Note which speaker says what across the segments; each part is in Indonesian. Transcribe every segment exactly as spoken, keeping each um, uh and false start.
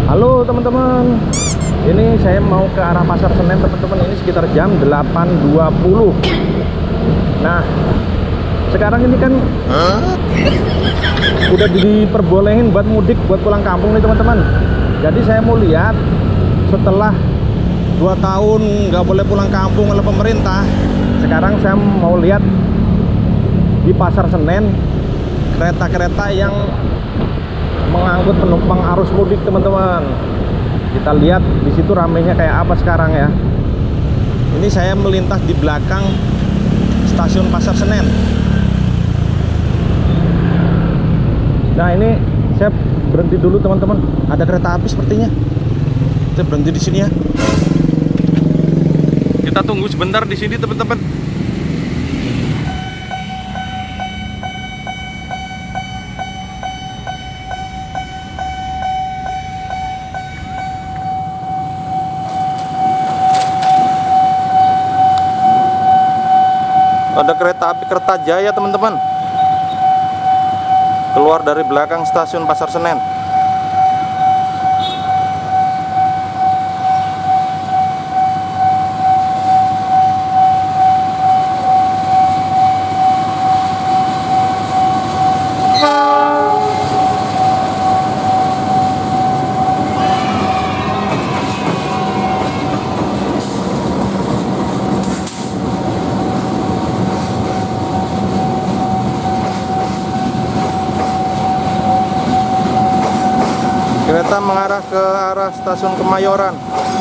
Speaker 1: Halo teman-teman, ini saya mau ke arah Pasar Senen teman-teman. Ini sekitar jam delapan dua puluh. Nah, sekarang ini kan huh? udah diperbolehin buat mudik, buat pulang kampung nih teman-teman. Jadi saya mau lihat setelah dua tahun nggak boleh pulang kampung oleh pemerintah, sekarang saya mau lihat di Pasar Senen kereta-kereta yang mengangkut penumpang arus mudik teman-teman. Kita lihat di situ ramenya kayak apa sekarang ya. Ini saya melintas di belakang stasiun Pasar Senen. Nah, ini saya berhenti dulu teman-teman. Ada kereta api sepertinya. Kita berhenti di sini ya. Kita tunggu sebentar di sini teman-teman. Ada kereta api Kertajaya teman-teman, keluar dari belakang stasiun Pasar Senen. Kereta mengarah ke arah stasiun Kemayoran.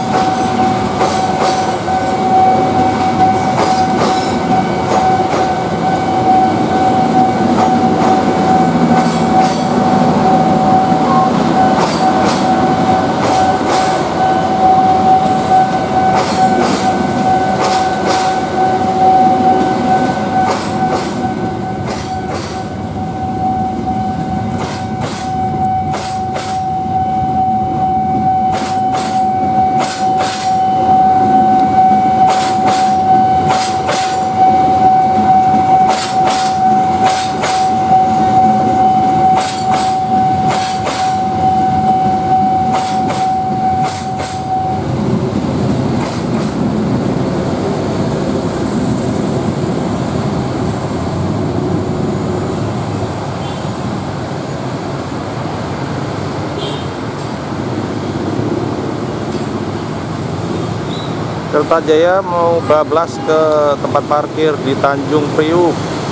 Speaker 1: Kertajaya mau bablas ke tempat parkir di Tanjung Priuk.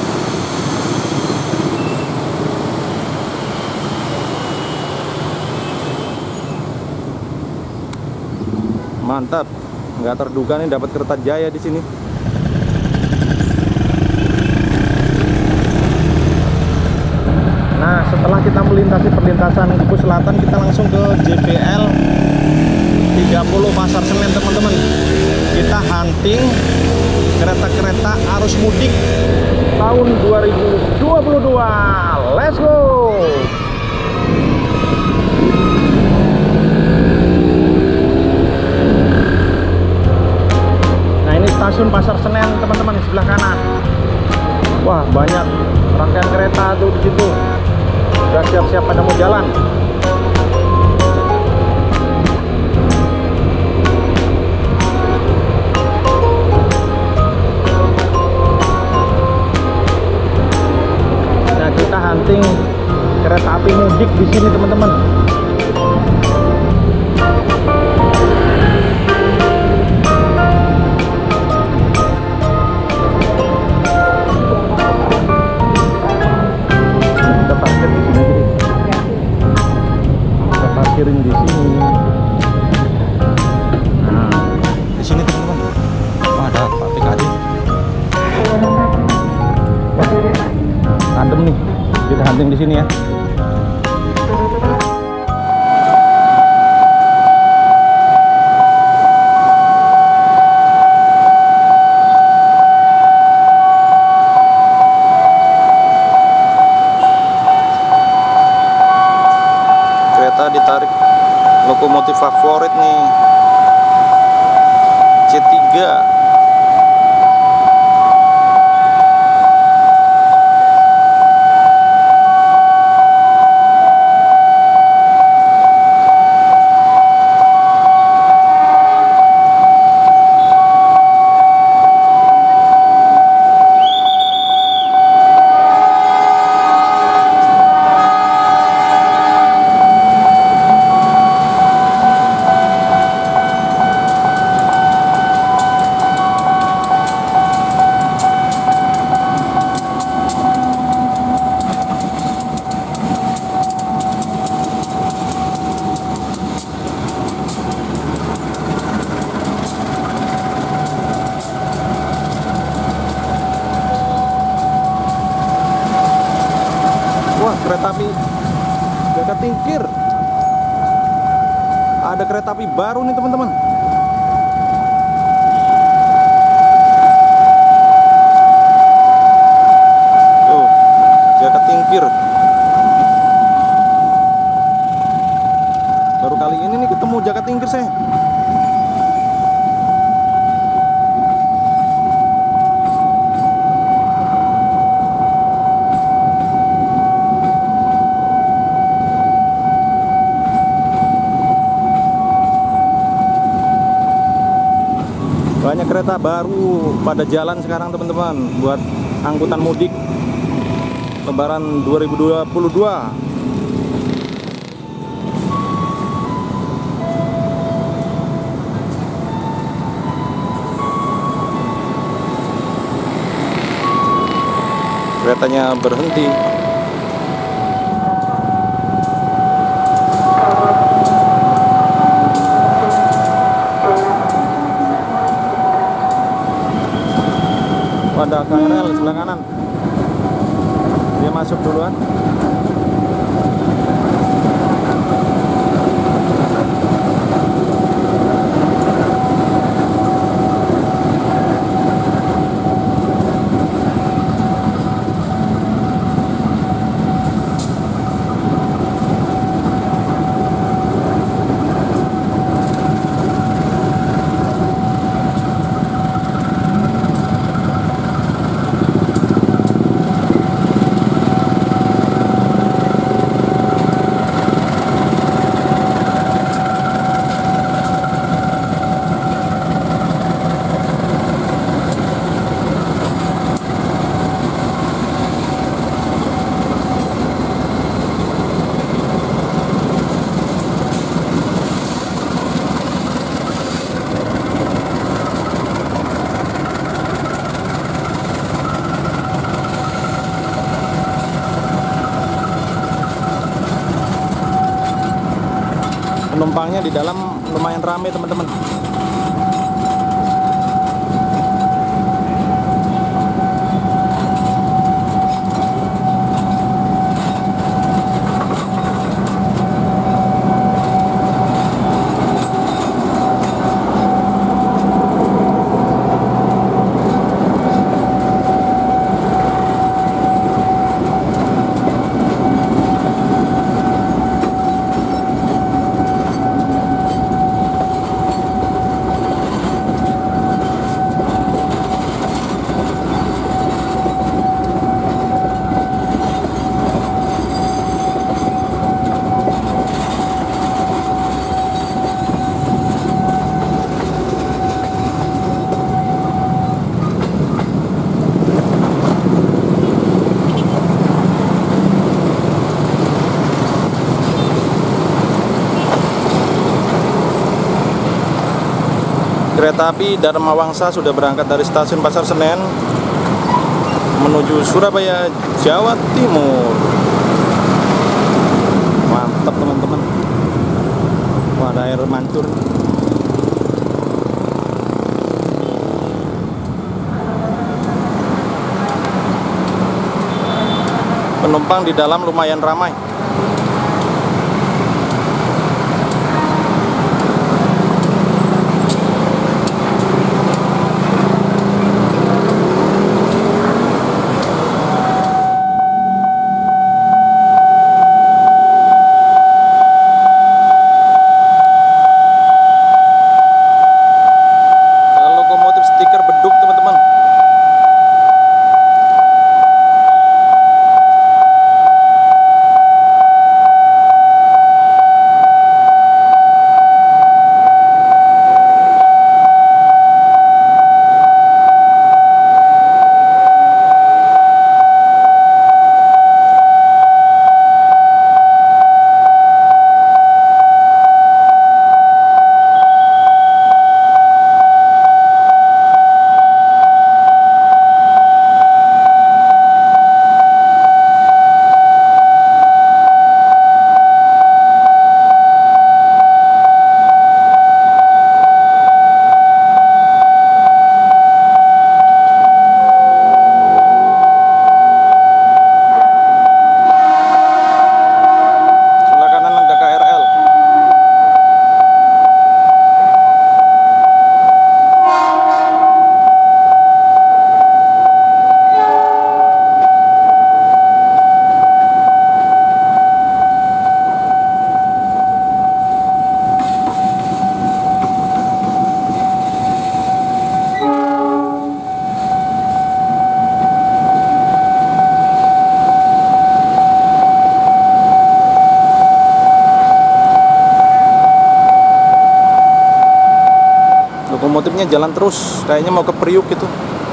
Speaker 1: Mantap, nggak terduga nih dapat Kertajaya di sini. Nah, setelah kita melintasi perlintasan Kubu Selatan, kita langsung ke J P L tiga puluh Pasar Senen teman-teman. Kita hunting kereta-kereta arus mudik tahun dua ribu dua puluh dua. Let's go. Nah, ini stasiun Pasar Senen teman-teman di sebelah kanan. Wah, banyak rangkaian kereta tuh di situ. Udah siap-siap pada mau jalan. Kita hunting kereta api mudik di sini teman-teman. Kita parkir di sini aja. Kita parkirin di sini. Nah, di sini teman-teman. Wah, ada Pak P K D. Adem nih. Kita hunting di sini ya. Kereta ditarik lokomotif favorit nih, C tiga. kereta api Jaga Tingkir. Ada kereta api baru nih teman-teman. Tuh, Jaga Tingkir. Baru kali ini nih ketemu Jaga Tingkir saya. Banyak kereta baru pada jalan sekarang teman-teman, buat angkutan mudik Lebaran dua ribu dua puluh dua. Keretanya berhenti. Ada K R L sebelah kanan, dia masuk duluan. Penumpangnya di dalam lumayan ramai teman-teman. Kereta api Dharma Wangsa sudah berangkat dari stasiun Pasar Senen menuju Surabaya, Jawa Timur. Mantap teman-teman. Wah, ada air mancur. Penumpang di dalam lumayan ramai. lokomotifnya jalan terus, kayaknya mau ke Priuk gitu.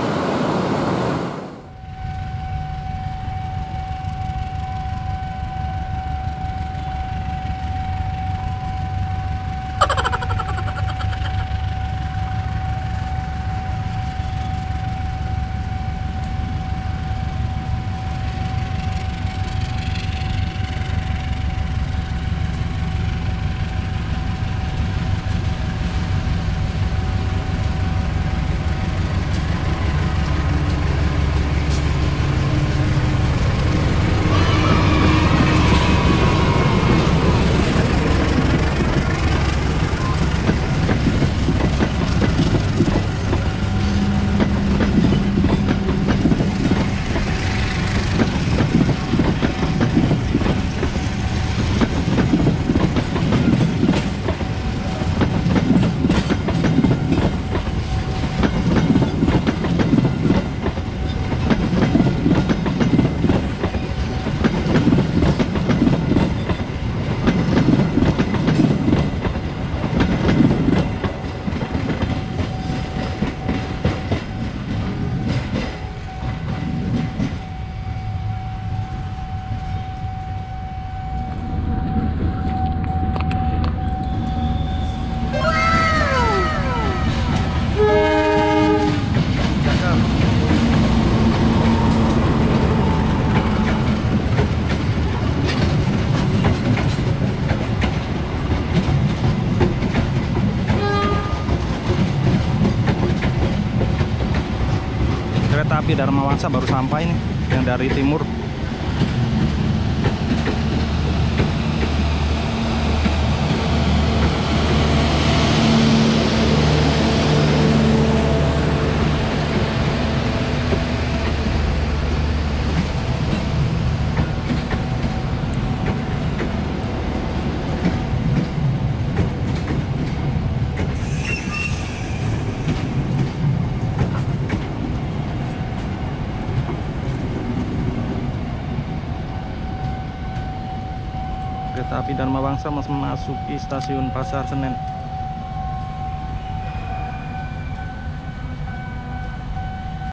Speaker 1: Kereta api Dharma Wangsa baru sampai nih, yang dari timur. Kereta api Dharma Wangsa memasuki stasiun Pasar Senen.